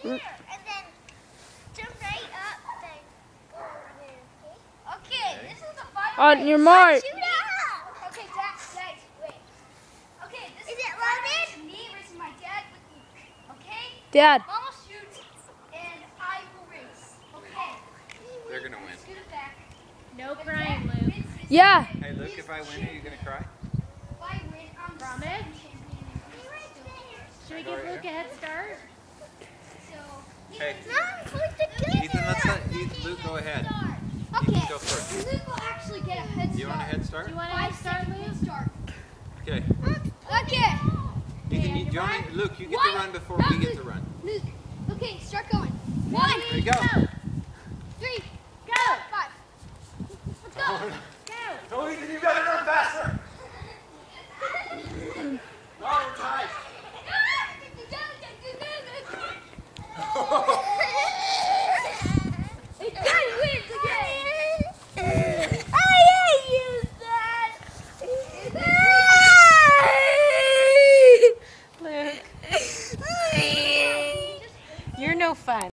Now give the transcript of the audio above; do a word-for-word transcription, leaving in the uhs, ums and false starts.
Here, and then jump right up, then go over there, okay? Okay, this is the final On race. your mark. Shoot up! Okay, Dad, guys, wait. Okay, this is, is it loaded? Me racing my dad with Luke, okay? Dad. Mom will shoot, and I will race, okay? They're gonna win. Scoot it back. No crying, Luke. Yeah. Hey, Luke, if I win, are you gonna cry? If I win, I'm Promise? champion. Should we give Luke a head start? Hey, Mom, put the Ethan, let's let Ethan, Luke go ahead. Okay. Ethan, go first. Luke will actually get a head start. Do you want a head start? Do you want a head start, Luke? Start. Okay. Okay. Ethan, you, do you want to, Luke, you get to run before we get to run. Luke. Okay, start going. One. There you go. Three. Go. Five. Let's go. Oh, Go. no, Ethan, you gotta run faster. No, we're tied. It's time wins again. I hate you, Dad. Luke. You're no fun.